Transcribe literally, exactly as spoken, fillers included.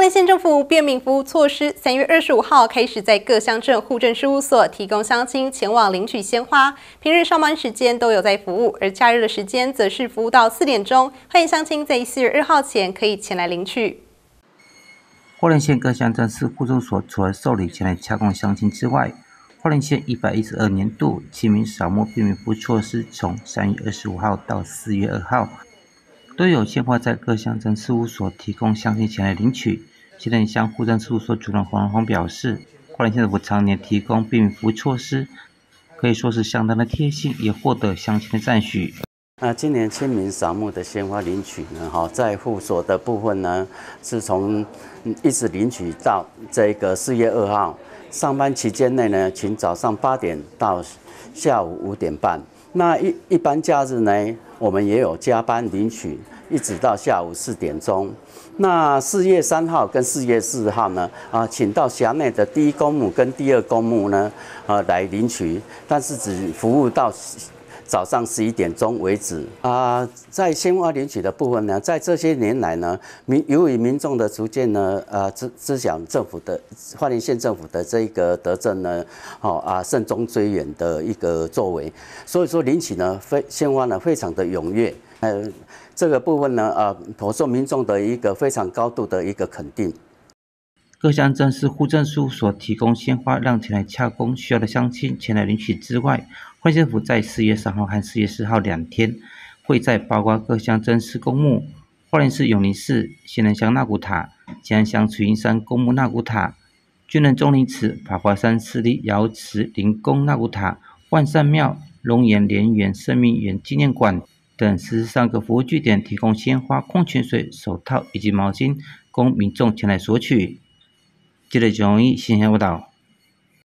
莲县政府便民服务措施，三月二十五号开始在各乡镇户政事务所提供乡亲前往领取鲜花。平日上班时间都有在服务，而假日的时间则是服务到四点钟。欢迎乡亲在四月二号前可以前来领取。 花莲县各乡镇市户政所除了受理前来洽公乡亲之外，花莲县一百一十二年度清明扫墓便民服务措施从三月二十五号到四月二号。都有鲜花在各乡镇事务所提供乡亲前来领取。新店乡户政事务所主任黄荣宏表示，花莲县政府常年提供便民服务措施，可以说是相当的贴心，也获得乡亲的赞许。 那今年清明扫墓的鲜花领取呢，哈，在户所的部分呢，是从一直领取到这个四月二号。上班期间内呢，请早上八点到下午五点半。那一一般假日呢，我们也有加班领取，一直到下午四点钟。那四月三号跟四月四号呢，啊，请到辖内的第一公墓跟第二公墓呢，啊，来领取，但是只服务到早上十一点钟为止啊。在鲜花领取的部分呢，在这些年来呢，民由于民众的逐渐呢，呃，知知晓政府的花莲县政府的这个德政呢，哦啊慎终追远的一个作为，所以说领取呢，非鲜花呢非常的踊跃，呃，这个部分呢，呃，颇受民众的一个非常高度的一个肯定。 各乡镇市户政事务所提供鲜花，让前来洽公需要的乡亲前来领取之外，花莲政府在四月三号和四月四号两天，会在包括各乡镇市公墓、花莲市永宁市仙人乡纳古塔、吉安乡慈云山公墓纳古塔、军人钟灵祠、法华山市立瑶池灵宫纳古塔、万善庙、龙岩莲园生命园纪念馆等十三个服务据点提供鲜花、矿泉水、手套以及毛巾，供民众前来索取。记者蒋宏毅新闻报道。